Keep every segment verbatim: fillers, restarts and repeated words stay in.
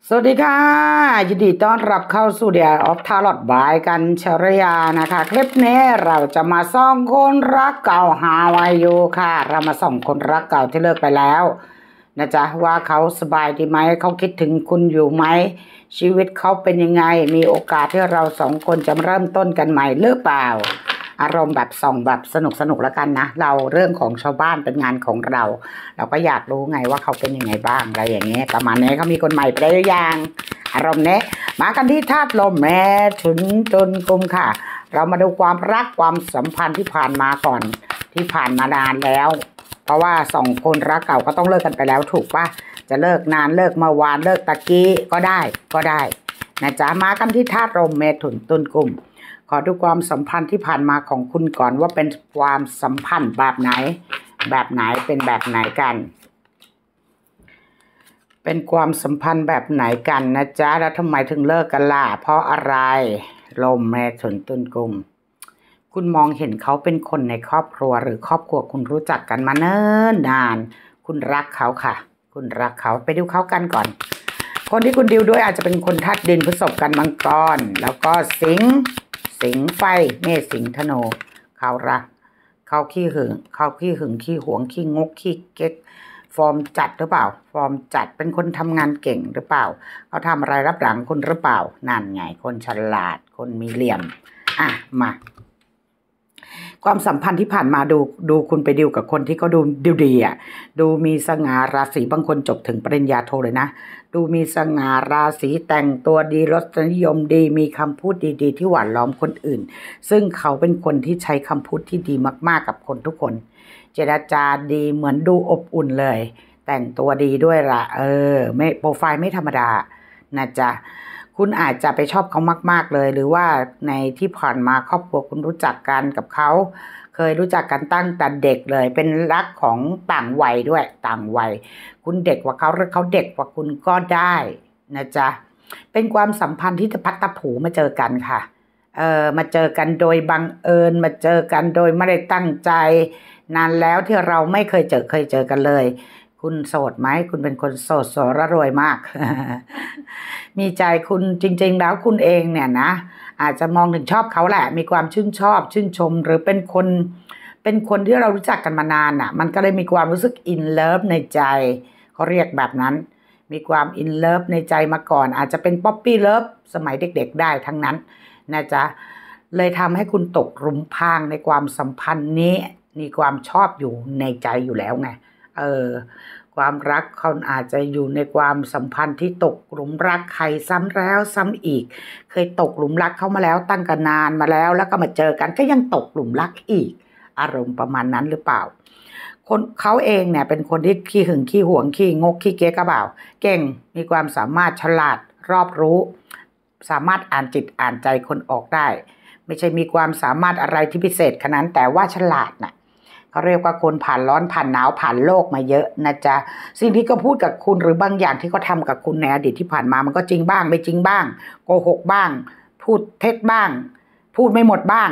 สวัสดีค่ะยินดีต้อนรับเข้าสู่เดียร์ออฟทาร์ลอตบายกันชรยานะคะคลิปนี้เราจะมาส่องคนรักเก่าฮาวายอยู่ค่ะเรามาส่องคนรักเก่าที่เลิกไปแล้วนะจ๊ะว่าเขาสบายดีไหมเขาคิดถึงคุณอยู่ไหมชีวิตเขาเป็นยังไงมีโอกาสที่เราสองคนจะเริ่มต้นกันใหม่หรือเปล่าอารมณ์แบบส่องแบบสนุกสนุกแล้วกันนะเราเรื่องของชาวบ้านเป็นงานของเราเราก็อยากรู้ไงว่าเขาเป็นยังไงบ้างอะไรอย่างเงี้ยประมาณนี้เขามีคนใหม่ไปได้หรือยังอารมณ์เนี้ยมากันที่ธาตุลมแม่ฉุนจนกุมค่ะเรามาดูความรักความสัมพันธ์ที่ผ่านมาก่อนที่ผ่านมานานแล้วเพราะว่าสองคนรักเก่าก็ต้องเลิกกันไปแล้วถูกปะจะเลิกนานเลิกเมื่อวานเลิกตะกี้ก็ได้ก็ได้นะจ๊ะมากันที่ธาตุลมเมถุนตุลกุมขอดูความสัมพันธ์ที่ผ่านมาของคุณก่อนว่าเป็นความสัมพันธ์แบบไหนแบบไหนเป็นแบบไหนกันเป็นความสัมพันธ์แบบไหนกันนะจ๊ะแล้วทำไมถึงเลิกกันล่ะเพราะอะไรลมเมถุนตุลกุมคุณมองเห็นเขาเป็นคนในครอบครัวหรือครอบครัวคุณรู้จักกันมาเนิ่นนานคุณรักเขาค่ะคุณรักเขาไปดูเขากันก่อนคนที่คุณดิวด้วยอาจจะเป็นคนธาตุดินพฤษภกันมังกรแล้วก็สิงห์สิงห์ไฟเมษสิงห์ธนูเขารักเขาขี้หึงเขาขี้หึงขี้หวงขี้งกขี้เก๊กฟอร์มจัดหรือเปล่าฟอร์มจัดเป็นคนทำงานเก่งหรือเปล่าเขาทำอะไรรับหลังคุณหรือเปล่านั่นไงคนฉลาดคนมีเหลี่ยมอ่ะมาความสัมพันธ์ที่ผ่านมาดูดูคุณไปดิวกับคนที่เขาดูดีดีอ่ะดูมีสง่าราศีบางคนจบถึงปริญญาโทเลยนะดูมีสง่าราศีแต่งตัวดีรสนิยมดีมีคำพูดดีๆที่หวานล้อมคนอื่นซึ่งเขาเป็นคนที่ใช้คำพูดที่ดีมากๆกับคนทุกคนเจรจาดีเหมือนดูอบอุ่นเลยแต่งตัวดีด้วยละเออไม่โปรไฟล์ไม่ธรรมดานะจ๊ะคุณอาจจะไปชอบเขามากๆเลยหรือว่าในที่ผ่านมาครอบครัวคุณรู้จักกันกับเขาเคยรู้จักกันตั้งแต่เด็กเลยเป็นรักของต่างวัยด้วยต่างวัยคุณเด็กกว่าเขาหรือเขาเด็กกว่าคุณก็ได้นะจ๊ะเป็นความสัมพันธ์ที่จะพัดตะผูมาเจอกันค่ะเออมาเจอกันโดยบังเอิญมาเจอกันโดยไม่ได้ตั้งใจนานแล้วที่เราไม่เคยเจอเคยเจอกันเลยคุณโสดไหมคุณเป็นคนโสดโสระรวยมาก มีใจคุณจริงๆแล้วคุณเองเนี่ยนะอาจจะมองถึงชอบเขาแหละมีความชื่นชอบชื่นชมหรือเป็นคนเป็นคนที่เรารู้จักกันมานานอ่ะมันก็เลยมีความรู้สึกอินเลิฟในใจเขาเรียกแบบนั้นมีความอินเลิฟในใจมาก่อนอาจจะเป็นป๊อปปี้เลิฟสมัยเด็กๆได้ทั้งนั้นนะจ๊ะเลยทำให้คุณตกหลุมพรางในความสัมพันธ์นี้มีความชอบอยู่ในใจอยู่แล้วไงเออความรักเขาอาจจะอยู่ในความสัมพันธ์ที่ตกหลุมรักใครซ้ำแล้วซ้ำอีกเคยตกหลุมรักเขามาแล้วตั้งกันนานมาแล้วแล้วก็มาเจอกันก็ยังตกหลุมรักอีกอารมณ์ประมาณนั้นหรือเปล่าคนเขาเองเนี่ยเป็นคนที่ขี้หึงขี้หวงขี้งกขี้เก๊กกระเป๋าเก่งมีความสามารถฉลาดรอบรู้สามารถอ่านจิตอ่านใจคนออกได้ไม่ใช่มีความสามารถอะไรที่พิเศษขนาดนั้นแต่ว่าฉลาดน่ะเขาเรียกว่าคนผ่านร้อนผ่านหนาวผ่านโลกมาเยอะนะจ๊ะสิ่งที่เขาพูดกับคุณหรือบางอย่างที่เขาทากับคุณในอดีตที่ผ่านมามันก็จริงบ้างไม่จริงบ้างโกหกบ้างพูดเท็จบ้างพูดไม่หมดบ้าง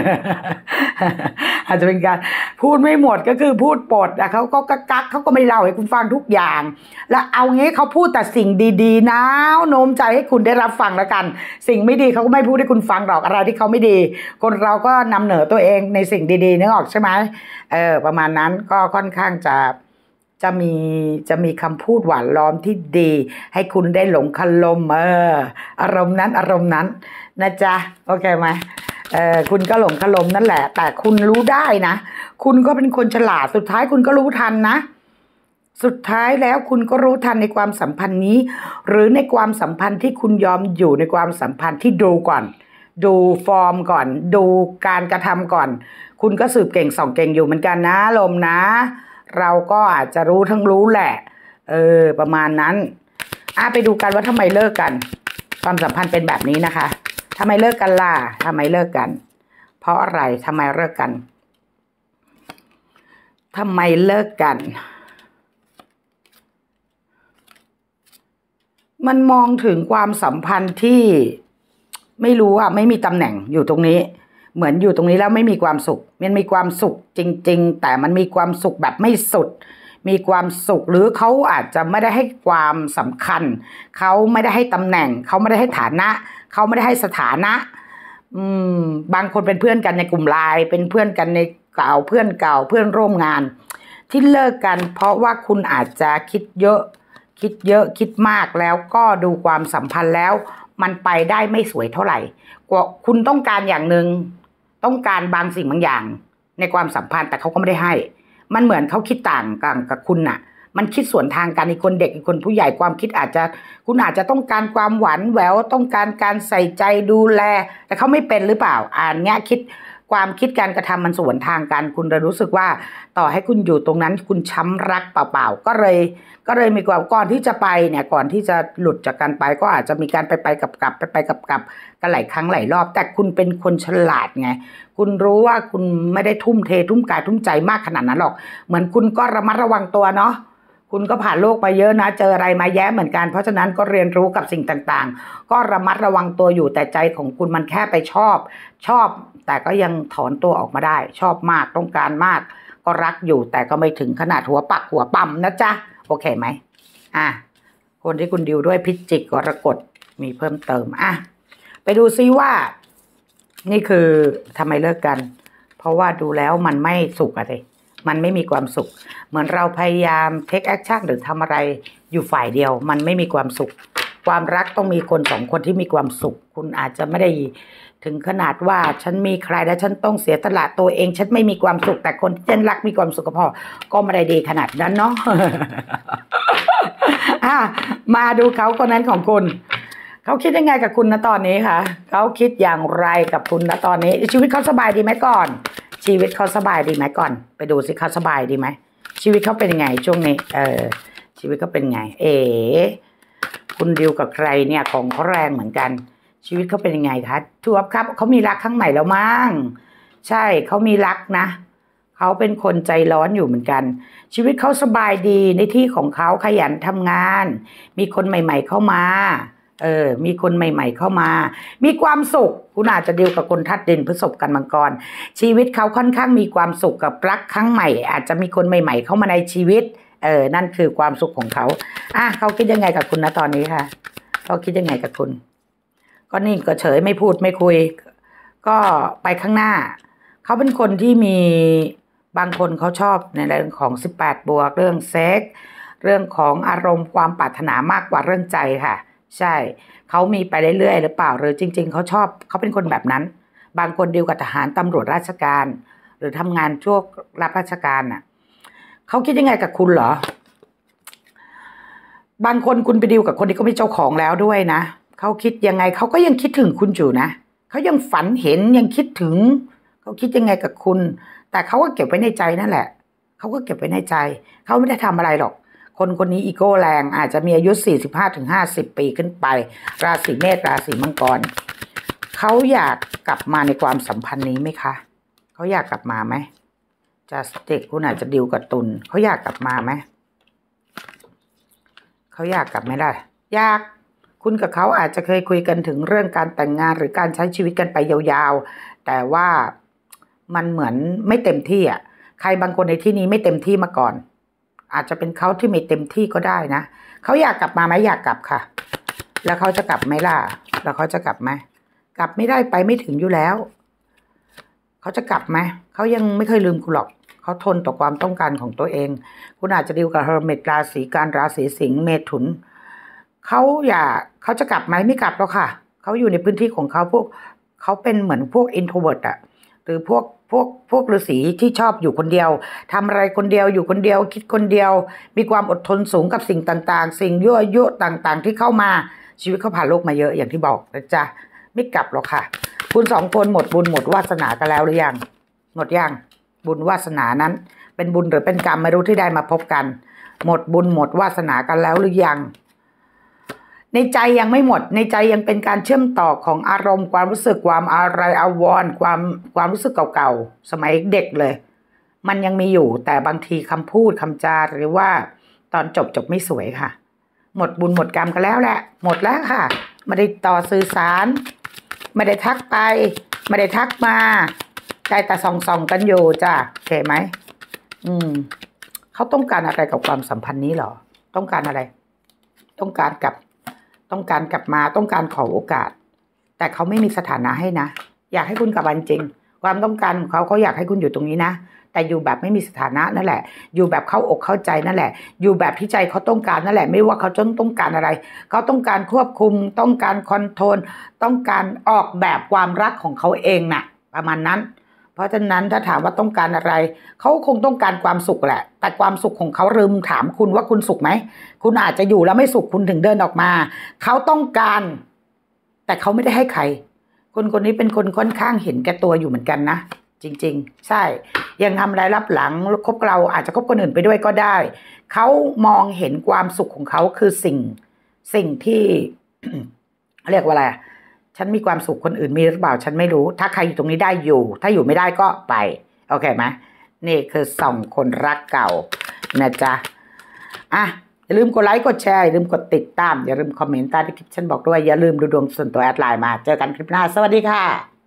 อาจจะเป็นการพูดไม่หมดก็คือพูดปดแต่เขาก็กักเขาก็ไม่เล่าให้คุณฟังทุกอย่างแล้วเอางี้เขาพูดแต่สิ่งดีๆนะโน้มใจให้คุณได้รับฟังแล้วกันสิ่งไม่ดีเขาก็ไม่พูดให้คุณฟังหรอกอะไรที่เขาไม่ดีคนเราก็นำเหนือตัวเองในสิ่งดีๆนึกออกใช่ไหมเออประมาณนั้นก็ค่อนข้างจะจะมีจะมีคำพูดหวานล้อมที่ดีให้คุณได้หลงคลมเอออารมณ์นั้นอารมณ์นั้นนะจ๊ะโอเคไหมเออคุณก็หลงคลมนั่นแหละแต่คุณรู้ได้นะคุณก็เป็นคนฉลาดสุดท้ายคุณก็รู้ทันนะสุดท้ายแล้วคุณก็รู้ทันในความสัมพันธ์นี้หรือในความสัมพันธ์ที่คุณยอมอยู่ในความสัมพันธ์ที่ดูก่อนดูฟอร์มก่อนดูการกระทำก่อนคุณก็สืบเก่งส่องเก่งอยู่เหมือนกันนะลมนะเราก็อาจจะรู้ทั้งรู้แหละเออประมาณนั้นอ่ะไปดูกันว่าทำไมเลิกกันความสัมพันธ์เป็นแบบนี้นะคะทำไมเลิกกันล่ะทำไมเลิกกันเพราะอะไรทำไมเลิกกันทำไมเลิกกันมันมองถึงความสัมพันธ์ที่ไม่รู้อ่ะไม่มีตำแหน่งอยู่ตรงนี้เหมือนอยู่ตรงนี้แล้วไม่มีความสุขมันมีความสุขจริงๆแต่มันมีความสุขแบบไม่สุดมีความสุขหรือเขาอาจจะไม่ได้ให้ความสำคัญเขาไม่ได้ให้ตำแหน่งเขาไม่ได้ให้ฐานะเขาไม่ได้ให้สถานะอืมบางคนเป็นเพื่อนกันในกลุ่มไลน์เป็นเพื่อนกันในเก่าเพื่อนเก่าเพื่อนร่วมงานที่เลิกกันเพราะว่าคุณอาจจะคิดเยอะคิดเยอะคิดมากแล้วก็ดูความสัมพันธ์แล้วมันไปได้ไม่สวยเท่าไหร่กว่าคุณต้องการอย่างหนึ่งต้องการบางสิ่งบางอย่างในความสัมพันธ์แต่เขาก็ไม่ได้ให้มันเหมือนเขาคิดต่างกันกับคุณน่ะมันคิดสวนทางกันอีกคนเด็กอีกคนผู้ใหญ่ความคิดอาจจะคุณอาจจะต้องการความหวานแหววต้องการการใส่ใจดูแลแต่เขาไม่เป็นหรือเปล่าอ่านเนี้ยคิดความคิดการกระทำมันสวนทางกันคุณจะรู้สึกว่าต่อให้คุณอยู่ตรงนั้นคุณช้ำรักเปล่าๆก็เลยก็เลยมีความก่อนที่จะไปเนี่ยก่อนที่จะหลุดจากกันไปก็อาจจะมีการไปไปกับกลับไปไปกับกลับกันหลายครั้งหลายรอบแต่คุณเป็นคนฉลาดไงคุณรู้ว่าคุณไม่ได้ทุ่มเททุ่มกายทุ่มใจมากขนาดนั้นหรอกเหมือนคุณก็ระมัดระวังตัวเนาะคุณก็ผ่านโลกมาเยอะนะเจออะไรมาแย่เหมือนกันเพราะฉะนั้นก็เรียนรู้กับสิ่งต่างๆก็ระมัดระวังตัวอยู่แต่ใจของคุณมันแค่ไปชอบชอบแต่ก็ยังถอนตัวออกมาได้ชอบมากต้องการมากก็รักอยู่แต่ก็ไม่ถึงขนาดหัวปักหัวปั๊มนะจ๊ะโอเคไหมอ่ะคนที่คุณดิวด้วยพิจิกกรกฎมีเพิ่มเติมอ่ะไปดูซิว่านี่คือทำไมเลิกกันเพราะว่าดูแล้วมันไม่สุขอะไรมันไม่มีความสุขเหมือนเราพยายามเทคแอคชั่นหรือทำอะไรอยู่ฝ่ายเดียวมันไม่มีความสุขความรักต้องมีคนสองคนที่มีความสุขคุณอาจจะไม่ได้ถึงขนาดว่าฉันมีใครแล้วฉันต้องเสียสละตัวเองฉันไม่มีความสุขแต่คนที่ฉันรักมีความสุขก็พอก็ไม่ได้ดีขนาดนั้นเนาะ มาดูเขาคนนั้นของคุณเขาคิดยังไงกับคุณนะตอนนี้คะเขาคิดอย่างไรกับคุณนะตอนนี้ชีวิตเขาสบายดีไหมก่อนชีวิตเขาสบายดีไหมก่อนไปดูสิเขาสบายดีไหมชีวิตเขาเป็นยังไงช่วงนี้เออชีวิตเขาเป็นไงเอ๋คุณดิวกับใครเนี่ยของเขาแรงเหมือนกันชีวิตเขาเป็นยังไงคะทูบครับเขามีรักครั้งใหม่แล้วมั้งใช่เขามีรักนะเขาเป็นคนใจร้อนอยู่เหมือนกันชีวิตเขาสบายดีในที่ของเขาขยันทำงานมีคนใหม่ๆเข้ามาเออมีคนใหม่ๆเข้ามามีความสุขคุณอาจจะดีลกับคนธาตุดินพฤษภกันมังกรชีวิตเขาค่อนข้างมีความสุขกับรักครั้งใหม่อาจจะมีคนใหม่ๆเข้ามาในชีวิตเออนั่นคือความสุขของเขาอ่ะเขาคิดยังไงกับคุณนะตอนนี้ค่ะเขาคิดยังไงกับคุณก็นิ่งก็เฉยไม่พูดไม่คุยก็ไปข้างหน้าเขาเป็นคนที่มีบางคนเขาชอบในเรื่องของสิบแปดบวกเรื่องเซ็กเรื่องของอารมณ์ความปรารถนามากกว่าเรื่องใจค่ะใช่เขามีไปเรื่อยๆหรือเปล่าหรือจริงๆเขาชอบเขาเป็นคนแบบนั้นบางคนดีลกับทหารตำรวจราชการหรือทำงานช่วงรับราชการน่ะเขาคิดยังไงกับคุณเหรอบางคนคุณไปดีลกับคนที่เขาเป็นเจ้าของแล้วด้วยนะเขาคิดยังไงเขาก็ยังคิดถึงคุณอยู่นะเขายังฝันเห็นยังคิดถึงเขาคิดยังไงกับคุณแต่เขาก็เก็บไว้ในใจนั่นแหละเขาก็เก็บไว้ในใจเขาไม่ได้ทำอะไรหรอกคนคนนี้อีโก้แรงอาจจะมีอายุ สี่สิบห้าถึงห้าสิบ ปีขึ้นไปราศีเมษราศีมังกรเขาอยากกลับมาในความสัมพันธ์นี้ไหมคะเขาอยากกลับมาไหมจะเด็กคุณอาจจะดิวกับตุลเขาอยากกลับมาไหมเขาอยากกลับไหมล่ะอยากคุณกับเขาอาจจะเคยคุยกันถึงเรื่องการแต่งงานหรือการใช้ชีวิตกันไปยาวๆแต่ว่ามันเหมือนไม่เต็มที่อ่ะใครบางคนในที่นี้ไม่เต็มที่มาก่อนอาจจะเป็นเขาที่ไม่เต็มที่ก็ได้นะเขาอยากกลับมาไหมอยากกลับค่ะแล้วเขาจะกลับไหมล่ะแล้วเขาจะกลับไหมกลับไม่ได้ไปไม่ถึงอยู่แล้วเขาจะกลับไหมเขายังไม่เคยลืมคุณหรอกเขาทนต่อความต้องการของตัวเองคุณอาจจะดีลกับเฮอร์เมตราศีกันราศีสิงห์เมถุนเขาอยากเขาจะกลับไหมไม่กลับหรอกค่ะเขาอยู่ในพื้นที่ของเขาพวกเขาเป็นเหมือนพวก introvert อะหรือพวกพวกพวกฤาษีที่ชอบอยู่คนเดียวทำอะไรคนเดียวอยู่คนเดียวคิดคนเดียวมีความอดทนสูงกับสิ่งต่างๆสิ่งยั่วยุต่างๆที่เข้ามาชีวิตเขาผ่านโลกมาเยอะอย่างที่บอกนะจ๊ะไม่กลับหรอกค่ะคุณสองคนหมดบุญหมดวาสนากันแล้วหรือยังหมดยังบุญวาสนานั้นเป็นบุญหรือเป็นกรรมไม่รู้ที่ได้มาพบกันหมดบุญหมดวาสนากันแล้วหรือยังในใจยังไม่หมดในใจยังเป็นการเชื่อมต่อของอารมณ์ความรู้สึกความอะไรอาวรณ์ความความรู้สึกเก่าๆสมัยเด็กเลยมันยังมีอยู่แต่บางทีคำพูดคำจาหรือว่าตอนจบจบไม่สวยค่ะหมดบุญหมดกรรมกันแล้วแหละหมดแล้วค่ะไม่ได้ต่อสื่อสารไม่ได้ทักไปไม่ได้ทักมาใจแต่ส่องๆกันอยู่จ้ะโอเคไหมอืมเขเขาต้องการอะไรกับความสัมพันธ์นี้หรอต้องการอะไรต้องการกลับต้องการกลับมาต้องการขอโอกาสแต่เขาไม่มีสถานะให้นะอยากให้คุณกลับมาจริงความต้องการของเขาเขาอยากให้คุณอยู่ตรงนี้นะแต่อยู่แบบไม่มีสถานะนั่นแหละอยู่แบบเข้าอกเข้าใจนั่นแหละอยู่แบบที่ใจเขาต้องการนั่นแหละไม่ว่าเขาจะต้องการอะไรเขาต้องการควบคุมต้องการคอนโทรลต้องการออกแบบความรักของเขาเองน่ะประมาณนั้นเพราะฉะนั้นถ้าถามว่าต้องการอะไรเขาคงต้องการความสุขแหละแต่ความสุขของเขาลืมถามคุณว่าคุณสุขไหมคุณอาจจะอยู่แล้วไม่สุขคุณถึงเดินออกมาเขาต้องการแต่เขาไม่ได้ให้ใครคนคนนี้เป็นคนค่อนข้างเห็นแก่ตัวอยู่เหมือนกันนะจริงๆใช่ยังทำอะไรรับหลังคบเราอาจจะคบคนอื่นไปด้วยก็ได้เขามองเห็นความสุขของเขาคือสิ่งสิ่งที่ เรียกว่าอะไรฉันมีความสุขคนอื่นมีหรือเปล่าฉันไม่รู้ถ้าใครอยู่ตรงนี้ได้อยู่ถ้าอยู่ไม่ได้ก็ไปโอเคไหมนี่คือสองคนรักเก่านะจ๊ะอ่ะอย่าลืมกดไลค์กดแชร์อย่าลืมกดติดตามอย่าลืมคอมเมนต์ใต้คลิปฉันบอกด้วยอย่าลืมดูดวงส่วนตัวแอดไลน์มาเจอกันคลิปหน้าสวัสดีค่ะ